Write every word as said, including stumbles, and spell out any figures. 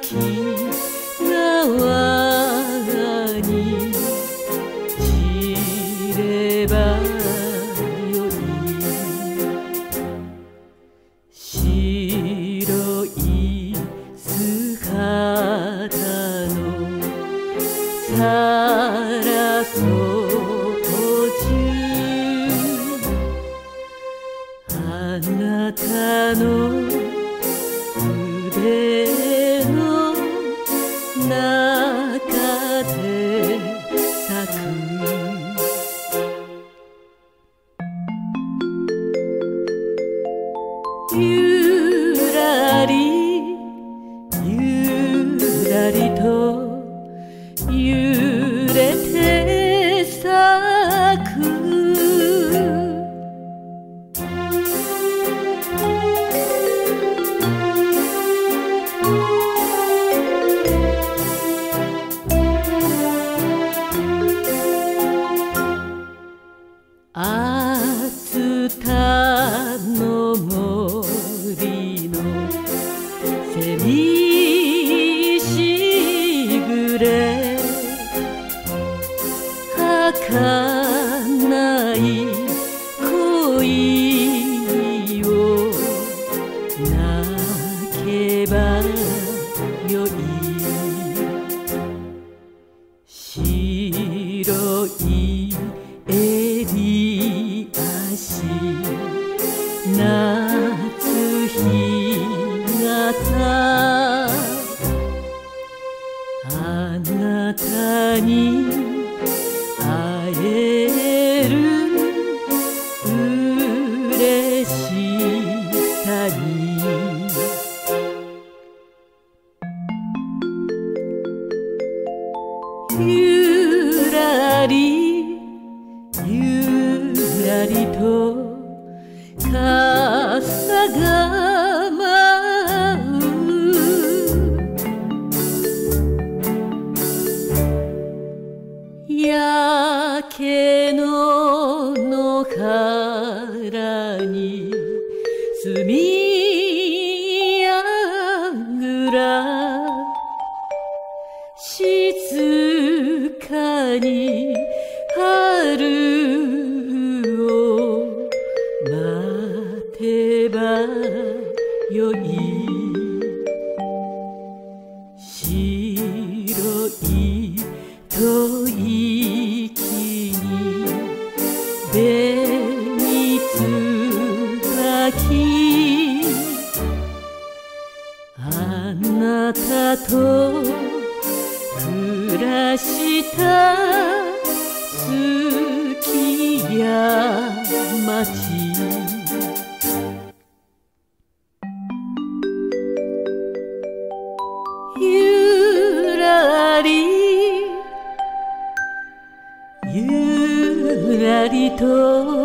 き縄に散ればよい。白い素肌のさらそうあなたの腕の中で咲く。ゆらりゆらりと揺れて咲く。熱田の森の蝉しぐれ儚い恋を泣けばよい。白い襟足夏日傘あなたに会える嬉しさにゆらりゆらりと傘が舞う。焼け野の原に住みやぐら静かに春を待てばよい。白い吐息に紅椿あなたと暮らした月や街。ゆらりゆらりと